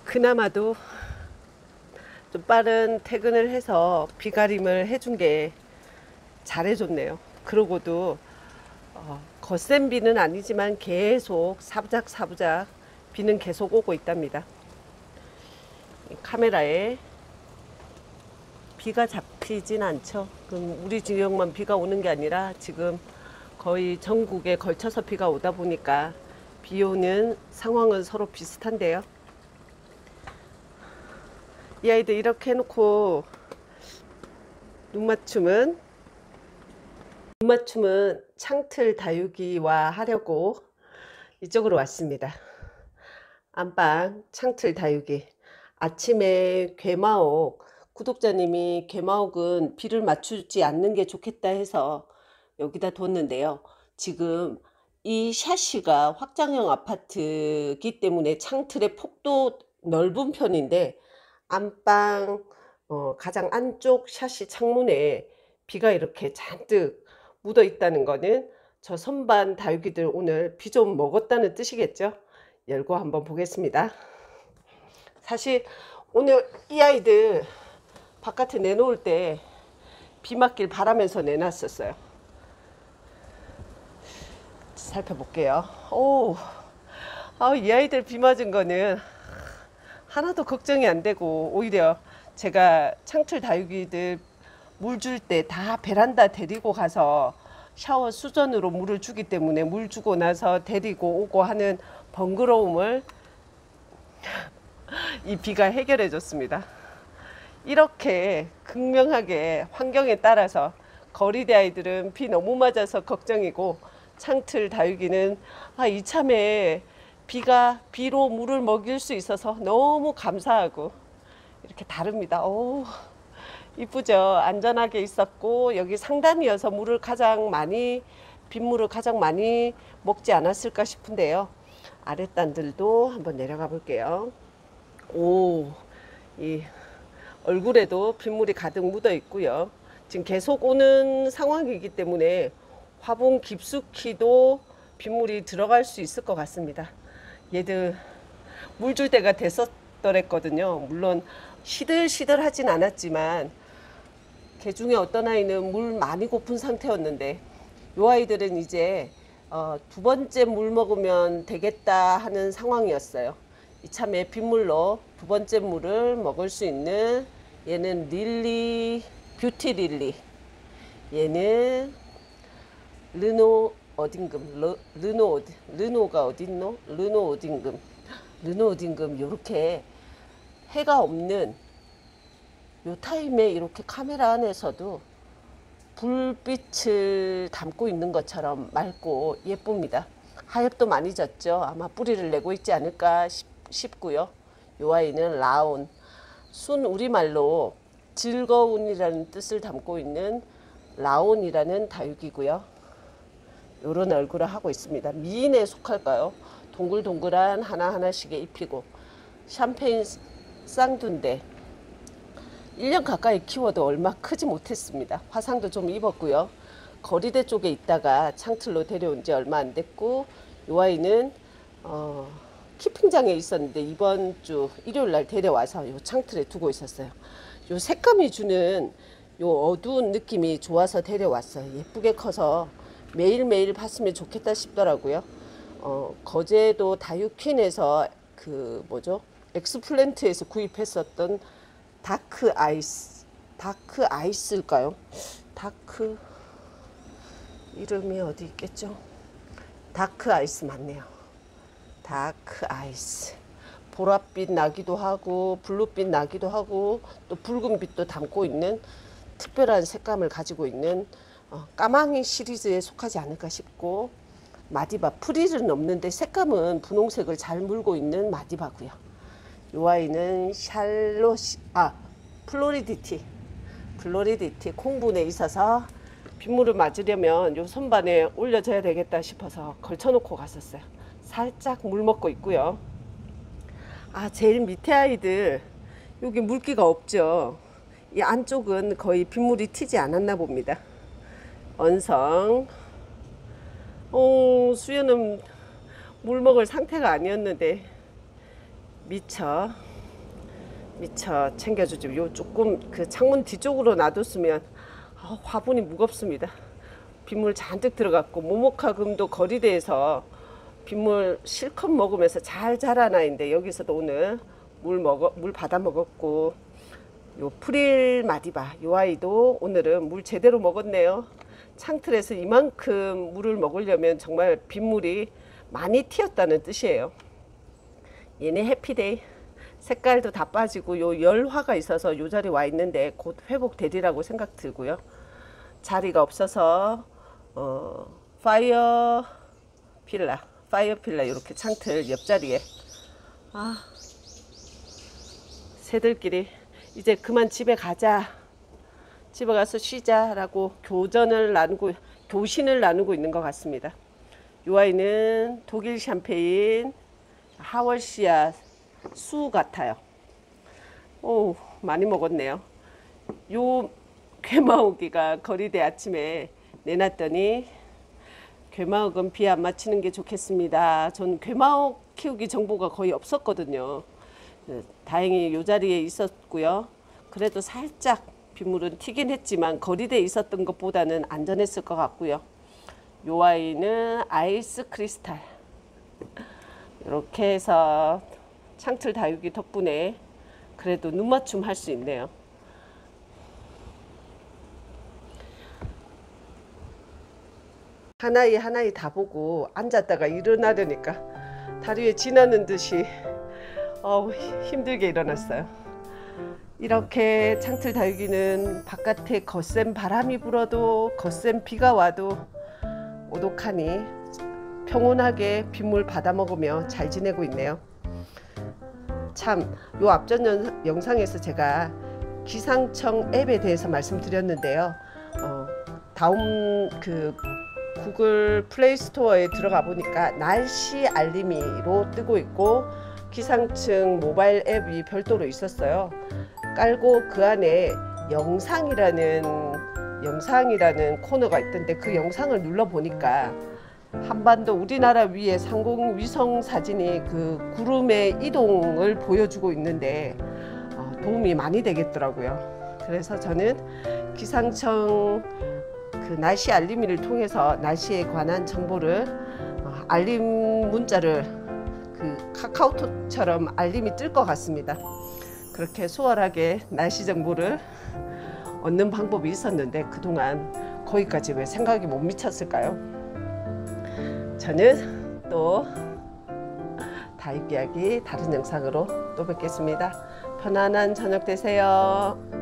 그나마도 좀 빠른 퇴근을 해서 비가림을 해준 게 잘해줬네요. 그러고도 거센 비는 아니지만 계속 사부작 비는 계속 오고 있답니다. 카메라에 비가 잡히진 않죠. 그럼 우리 지역만 비가 오는 게 아니라 지금 거의 전국에 걸쳐서 비가 오다 보니까 비 오는 상황은 서로 비슷한데요. 이 아이들 이렇게 해놓고 눈맞춤은 창틀 다육이와 하려고 이쪽으로 왔습니다. 안방 창틀 다육이. 아침에 괴마옥, 구독자님이 괴마옥은 비를 맞추지 않는 게 좋겠다 해서 여기다 뒀는데요. 지금 이 샤시가 확장형 아파트이기 때문에 창틀의 폭도 넓은 편인데 안방 가장 안쪽 샤시 창문에 비가 이렇게 잔뜩 묻어 있다는 거는 저 선반 다육이들 오늘 비 좀 먹었다는 뜻이겠죠. 열고 한번 보겠습니다. 사실 오늘 이 아이들 바깥에 내놓을 때 비 맞길 바라면서 내놨었어요. 살펴볼게요. 이 아이들 비 맞은 거는 하나도 걱정이 안 되고 오히려 제가 창틀 다육이들 물 줄 때 다 베란다 데리고 가서 샤워 수전으로 물을 주기 때문에 물 주고 나서 데리고 오고 하는 번거로움을 이 비가 해결해 줬습니다. 이렇게 극명하게 환경에 따라서 거리대 아이들은 비 너무 맞아서 걱정이고 창틀 다육이는 이참에 비로 물을 먹일 수 있어서 너무 감사하고 이렇게 다릅니다. 이쁘죠? 안전하게 있었고 여기 상단이어서 빗물을 가장 많이 먹지 않았을까 싶은데요. 아랫단들도 한번 내려가 볼게요. 이 얼굴에도 빗물이 가득 묻어 있고요. 지금 계속 오는 상황이기 때문에 화분 깊숙이도 빗물이 들어갈 수 있을 것 같습니다. 얘들 물 줄 때가 됐었더랬거든요. 물론 시들시들하진 않았지만 개 중에 어떤 아이는 물 많이 고픈 상태였는데 이 아이들은 이제 두 번째 물 먹으면 되겠다 하는 상황이었어요. 이참에 빗물로 두 번째 물을 먹을 수 있는 얘는 릴리, 뷰티 릴리, 얘는 르노 어딘금, 르노가 어딨노? 르노 어딘금 요렇게 해가 없는 요 타임에 이렇게 카메라 안에서도 불빛을 담고 있는 것처럼 맑고 예쁩니다. 하엽도 많이 졌죠. 아마 뿌리를 내고 있지 않을까 싶고요. 요 아이는 라온, 순 우리말로 즐거운이라는 뜻을 담고 있는 라온이라는 다육이고요. 요런 얼굴을 하고 있습니다. 미인에 속할까요? 동글동글한 하나하나씩의 잎이고 샴페인 쌍두인데 1년 가까이 키워도 얼마 크지 못했습니다. 화상도 좀 입었고요. 거리대 쪽에 있다가 창틀로 데려온 지 얼마 안 됐고 이 아이는 키핑장에 있었는데 이번 주 일요일 날 데려와서 요 창틀에 두고 있었어요. 요 색감이 주는 요 어두운 느낌이 좋아서 데려왔어요. 예쁘게 커서 매일매일 봤으면 좋겠다 싶더라고요. 거제도 다육퀸에서 엑스플랜트에서 구입했었던 다크 아이스일까요? 다크 이름이 어디 있겠죠? 다크 아이스 맞네요. 다크 아이스. 보랏빛 나기도 하고 블루빛 나기도 하고 또 붉은빛도 담고 있는 특별한 색감을 가지고 있는 까망이 시리즈에 속하지 않을까 싶고 마디바 프릴은 없는데 색감은 분홍색을 잘 물고 있는 마디바고요. 이 아이는 플로리디티 콩분에 있어서 빗물을 맞으려면 요 선반에 올려줘야 되겠다 싶어서 걸쳐놓고 갔었어요. 살짝 물 먹고 있고요. 제일 밑에 아이들 여기 물기가 없죠. 이 안쪽은 거의 빗물이 튀지 않았나 봅니다. 언성. 수연은 물 먹을 상태가 아니었는데 미쳐 미처 챙겨주죠. 요 조금 그 창문 뒤쪽으로 놔뒀으면 화분이 무겁습니다. 빗물 잔뜩 들어갔고 모모카금도 거리대에서 빗물 실컷 먹으면서 잘 자란 아이인데 여기서도 오늘 물 받아 먹었고, 요 프릴 마디바 요 아이도 오늘은 물 제대로 먹었네요. 창틀에서 이만큼 물을 먹으려면 정말 빗물이 많이 튀었다는 뜻이에요. 얘네 해피데이 색깔도 다 빠지고 요 열화가 있어서 요 자리 와 있는데 곧 회복되리라고 생각 들고요. 자리가 없어서 파이어 필라 이렇게 창틀 옆자리에 새들끼리 이제 그만 집에 가자, 집에 가서 쉬자라고 교신을 나누고 있는 것 같습니다. 이 아이는 독일 샴페인 하월시아 수 같아요. 오, 많이 먹었네요. 요 괴마오기가 거리대 아침에 내놨더니 괴마옥은 비 안 맞히는 게 좋겠습니다. 전 괴마옥 키우기 정보가 거의 없었거든요. 다행히 이 자리에 있었고요. 그래도 살짝 빗물은 튀긴 했지만 거리대에 있었던 것보다는 안전했을 것 같고요. 요 아이는 아이스 크리스탈 이렇게 해서 창틀 다육이 덕분에 그래도 눈 맞춤 할 수 있네요. 하나이 다 보고 앉았다가 일어나려니까 다리 위에 지나는 듯이 힘들게 일어났어요. 이렇게 창틀 다육이는 바깥에 거센 바람이 불어도 거센 비가 와도 오독하니 평온하게 빗물 받아 먹으며 잘 지내고 있네요. 참, 요 앞전 영상에서 제가 기상청 앱에 대해서 말씀드렸는데요. 다음 구글 플레이 스토어에 들어가 보니까 날씨 알림이로 뜨고 있고 기상청 모바일 앱이 별도로 있었어요. 깔고 그 안에 영상이라는 코너가 있던데 그 영상을 눌러 보니까 한반도 우리나라 위에 상공위성 사진이 그 구름의 이동을 보여주고 있는데 도움이 많이 되겠더라고요. 그래서 저는 기상청 그 날씨 알림이를 통해서 날씨에 관한 정보를 알림 문자를 그 카카오톡처럼 알림이 뜰 것 같습니다. 그렇게 수월하게 날씨 정보를 얻는 방법이 있었는데 그동안 거기까지 왜 생각이 못 미쳤을까요? 저는 또 다육 이야기 다른 영상으로 또 뵙겠습니다. 편안한 저녁 되세요.